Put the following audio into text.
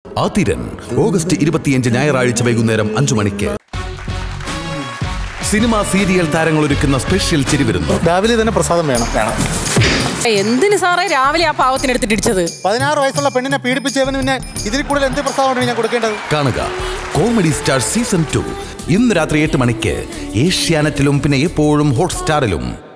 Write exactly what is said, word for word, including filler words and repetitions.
Athiran August ഇരുപത്തിയഞ്ച് ഞായറാഴ്ച വൈകുന്നേരം അഞ്ചു മണിക്ക്. സിനിമ സീരിയൽ താരങ്ങൾ ഒരുക്കുന്ന സ്പെഷ്യൽ ചിരിവിരുന്നു. രാവിലെ തന്നെ പ്രസാദം വേണം. എന്തിന് സാറേ രാവിലെ ആ പാവത്തിന് എടുത്തിട്ട് ഇടിച്ചത്? പതിനാറ് വയസ്സുള്ള പെണ്ണിനെ പീഡിപ്പിച്ചവന് പിന്നെ ഇതിൽ കൂടുതൽ എന്ത് പ്രസ്താവമാണ് ഞാൻ കൊടുക്കേണ്ടത്? കാണുക കോമഡി സ്റ്റാർ സീസൺ ടു ഇന്ന് രാത്രി എട്ട് മണിക്ക് ഏഷ്യാനെറ്റിലും പിന്നെ എപ്പോഴും ഹോട്ട്സ്റ്റാറിലും.